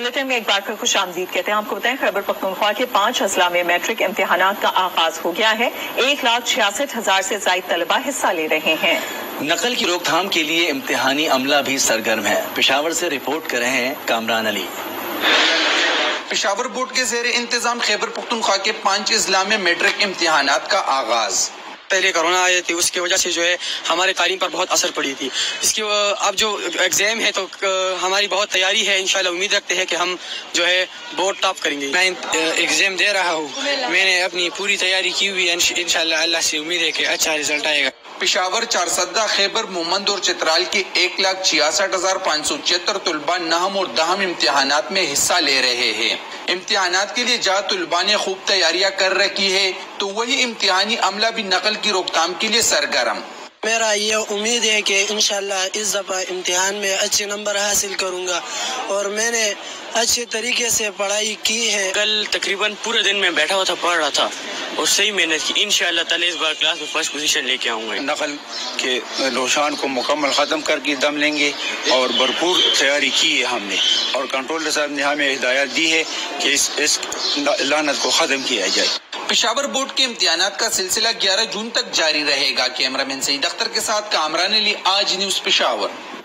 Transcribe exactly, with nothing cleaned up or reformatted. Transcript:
Bulletin में एक बार फिर खुश आमदीद कहते हैं। आपको बताएं खैबर पख्तूनख्वा के पांच अजला में मैट्रिक इम्तिहानात का आगाज हो गया है। एक लाख छियासठ हजार से ज्यादा तलबा हिस्सा ले रहे हैं। नकल की रोकथाम के लिए इम्तिहानी अमला भी सरगर्म है। पेशावर से रिपोर्ट कर रहे हैं कामरान अली। पेशावर बोर्ड के ज़ेरे इंतजाम खैबर पख्तूनख्वा के पांच अजला में मैट्रिक इम्तिहानात का आगाज। पहले कोरोना आए थे, उसकी वजह से जो है हमारे तालीम पर बहुत असर पड़ी थी। इसकी अब जो एग्जाम है तो हमारी बहुत तैयारी है। इंशाल्लाह उम्मीद रखते हैं कि हम जो है बोर्ड टॉप करेंगे। मैं एग्जाम दे रहा हूँ, मैंने अपनी पूरी तैयारी की हुई है। इंशाल्लाह अल्लाह से उम्मीद है कि अच्छा रिजल्ट आएगा। पेशावर, चारसद्दा, खैबर, मोमंद और चित्राल के एक लाख छियासठ हजार पाँच सौ छिहत्तर तलबा नहम और दहम इम्तिहानात में हिस्सा ले रहे हैं। इम्तिहानात के लिए जहाँ तलबा ने खूब तैयारियां कर रखी है तो वही इम्तिहानी अमला भी नकल की रोकथाम के लिए सरगर्म। मेरा ये उम्मीद है कि इंशाल्लाह इस दफ़ा इम्तिहान में अच्छे नंबर हासिल करूंगा और मैंने अच्छे तरीके से पढ़ाई की है। कल तकरीबन पूरे दिन में बैठा हुआ था, पढ़ रहा था और सही मेहनत की। इंशाल्लाह ताला इस बार क्लास में फर्स्ट पोजीशन लेके आऊंगा। नकल के रोशान को मुकम्मल ख़त्म करके दम लेंगे और भरपूर तैयारी की है हमने और कंट्रोलर साहब ने हमें हिदायत दी है कि इस इस लानत को ख़त्म किया जाए। पेशावर बोर्ड के इम्तिहानात का सिलसिला ग्यारह जून तक जारी रहेगा। कैमरामैन सईद अख्तर के साथ कामरान अली, आज न्यूज़ पेशावर।